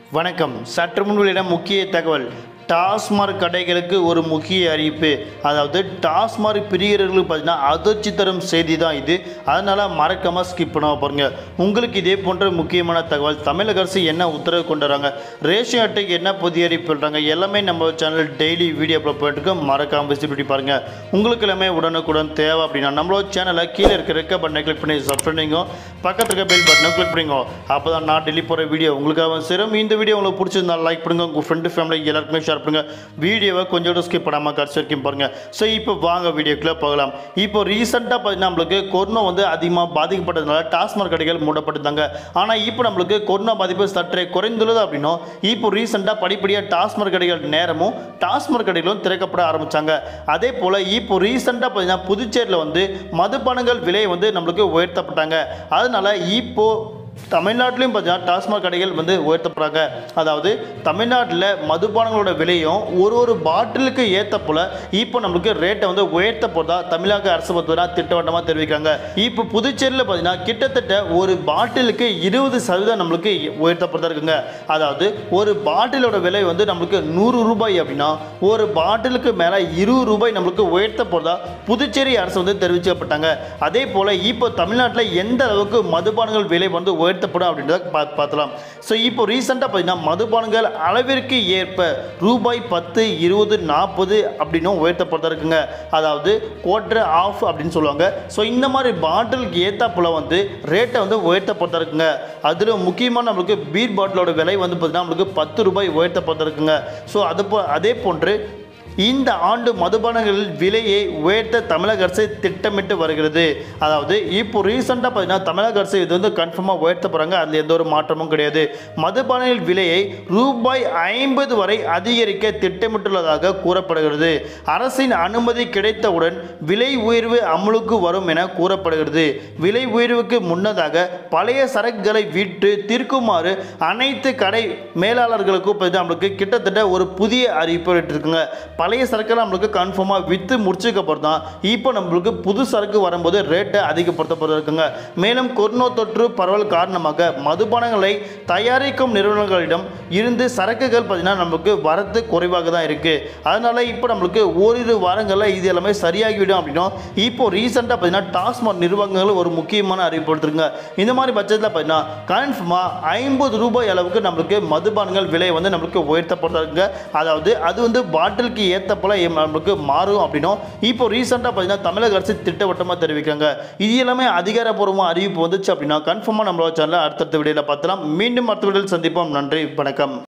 வணக்கம். சற்று முன் வெளியிட முக்கிய தகவல். டாஸ்மாக் கடைகளுக்கு ஒரு முக்கிய அறிவிப்பு. அதாவது டாஸ்மாக் பிரியர்களுக்கு பார்த்தீங்கன்னா அதிர்ச்சி தரும் செய்தி தான் இது. அதனால் மறக்காமல் ஸ்கிப் பண்ண பாருங்க. உங்களுக்கு இதே போன்ற முக்கியமான தகவல் தமிழக அரசு என்ன உத்தரவு கொண்டு வராங்க, ரேஷன் அட்டைக்கு என்ன புதிய அறிவிப்பு பண்ணுறாங்க, எல்லாமே நம்ம சேனல் டெய்லி வீடியோ அப்லோட் பண்ணிட்டு மறக்காமல் விசிபிலிட்டி பாருங்கள். உங்களுக்கு எல்லாமே உடனுக்குடன் தேவை அப்படின்னா நம்மளோட சேனலை கீழே இருக்க ரெக்க பட்டனை கிளிக் பண்ணி சப்ஸ்கிரைப் பண்ணிங்க, பக்கத்தில் இருக்க பெல் பட்டனை கிளிக் பண்ணிங்க. அப்போ தான் நான் டெய்லி போகிற வீடியோ உங்களுக்காக சேரும். இந்த வீடியோ உங்களுக்கு பிடிச்சிருந்தால் லைக் பண்ணுங்க, உங்கள் ஃப்ரெண்டு ஃபேமிலி எல்லாருக்குமே ஷேர் பண்ணுங்க. வீடியோவை கொஞ்சம் ஸ்கிப் பண்ணாமல் கடைசி வரைக்கும் பாருங்க. ஸோ இப்போ வாங்க வீடியோக்குள்ளே போகலாம். இப்போ ரீசெண்டாக பார்த்தீங்கன்னா நம்மளுக்கு கொரோனா அதிகமாக பாதிக்கப்பட்டதுனால டாஸ்மாக் கடைகள் மூடப்பட்டிருந்தாங்க. ஆனால் இப்போ நம்மளுக்கு கொரோனா பாதிப்பு சற்றே குறைந்துள்ளது அப்படின்னும் இப்போ ரீசெண்டாக படிப்படியாக டாஸ்மாக் கடைகள் நேரமும் டாஸ்மாக் கடைகளும் திறக்கப்பட ஆரம்பித்தாங்க. அதே போல் இப்போ ரீசெண்டாக பார்த்தீங்கன்னா புதுச்சேரியில் மதுபானங்கள் விலை நம்மளுக்கு உயர்த்தப்பட்டாங்க. அதனால இப்போ தமிழ்நாட்டிலையும் பார்த்தீங்கன்னா டாஸ்மாக் கடைகள் உயர்த்தப்படுறாங்க. அதாவது தமிழ்நாட்டில் மதுபானங்களோட விலையும் ஒரு பாட்டிலுக்கு ஏற்ற போல இப்போ நம்மளுக்கு ரேட்டை உயர்த்த போகிறதா தமிழக அரசு திட்டவட்டமாக தெரிவிக்கிறாங்க. இப்போ புதுச்சேரியில் பார்த்தீங்கன்னா கிட்டத்தட்ட ஒரு பாட்டிலுக்கு 20% நம்மளுக்கு உயர்த்தப்படுறதா இருக்குங்க. அதாவது ஒரு பாட்டிலோட விலை நம்மளுக்கு 100 ரூபாய் அப்படின்னா ஒரு பாட்டிலுக்கு மேலே 20 ரூபாய் நம்மளுக்கு உயர்த்த போகிறதா புதுச்சேரி அரசு தெரிவிக்கப்பட்டாங்க. அதே போல் இப்போ தமிழ்நாட்டில் எந்த அளவுக்கு மதுபானங்கள் விலை உயர்த்தப்படும் அப்படின்றத பார்த்தலாம். ஸோ இப்போ ரீசெண்டாக பார்த்தீங்கன்னா மதுபானங்கள் அளவிற்கு ஏற்ப ரூபாய் 10, 20, 40 அப்படின்னு உயர்த்தப்பட்டதா இருக்குங்க. அதாவது குவார்டர் ஆஃப் அப்படின்னு சொல்லுவாங்க. ஸோ இந்த மாதிரி பாட்டிலுக்கு ஏற்ற போல ரேட்டை உயர்த்தப்பட்டதா இருக்குங்க. அதில் முக்கியமாக நம்மளுக்கு பீர் பாட்டிலோட விலை பார்த்தீங்கன்னா நம்மளுக்கு 10 ரூபாய் உயர்த்தப்பட்டதா இருக்குங்க. ஸோ அதே போன்று இந்த ஆண்டு மதுபானங்களில் விலையை உயர்த்த தமிழக அரசு திட்டமிட்டு வருகிறது. அதாவது இப்போ ரீசெண்டாக பார்த்தீங்கன்னா தமிழக அரசு இது கன்ஃபார்மாக உயர்த்த போகிறாங்க. அதில் எந்த ஒரு மாற்றமும் கிடையாது. மதுபானங்கள் விலையை ரூபாய் 50 வரை அதிகரிக்க திட்டமிட்டுள்ளதாக கூறப்படுகிறது. அரசின் அனுமதி கிடைத்தவுடன் விலை உயர்வு அமலுக்கு வரும் என கூறப்படுகிறது. விலை உயர்வுக்கு முன்னதாக பழைய சரக்குகளை விட்டு தீர்க்குமாறு அனைத்து கடை மேலாளர்களுக்கும் நம்மளுக்கு கிட்டத்தட்ட ஒரு புதிய அறிவிப்பு இருக்குங்க. பழைய சரக்குலாம் நம்மளுக்கு கன்ஃபார்மாக விற்று முடிச்சுக்கப்புறம் தான் இப்போ நம்மளுக்கு புது சரக்கு வரும்போது ரேட்டை அதிகப்படுத்தப்படுறதுக்குங்க. மேலும் கொரோனா தொற்று பரவல் காரணமாக மதுபானங்களை தயாரிக்கும் நிறுவனங்களிடம் இருந்து சரக்குகள் பார்த்தீங்கன்னா நம்மளுக்கு வரத்து குறைவாக தான் இருக்குது. அதனால் இப்போ நம்மளுக்கு ஓரிரு வாரங்களில் இது எல்லாமே சரியாகிவிடும் அப்படின்னா இப்போ ரீசெண்டாக பார்த்தீங்கன்னா டாஸ்மாக் நிறுவனங்கள் ஒரு முக்கியமான அறிவிப்பு எடுத்துருங்க. இந்த மாதிரி பட்சத்தில் பார்த்தீங்கன்னா கன்ஃபார்மாக 50 ரூபாய் அளவுக்கு நம்மளுக்கு மதுபானங்கள் விலை நம்மளுக்கு உயர்த்தப்படுறாங்க. அதாவது அது பாட்டிலுக்கு ஏற்ற போல நம்மளுக்கு மாறும் அப்படின்னும் இப்போ ரீசெண்டாக பார்த்தீங்கன்னா தமிழக அரசு திட்டவட்டமாக தெரிவிக்கிறாங்க. இது எல்லாமே அதிகாரப்பூர்வமாக அறிவிப்பு வந்துச்சு அப்படின்னா கன்ஃபார்மாக நம்மளோட சேனலில் அடுத்தடுத்த வீடியோவில் பார்த்தலாம். மீண்டும் அடுத்த வீடியோவில் சந்திப்போம். நன்றி, வணக்கம்.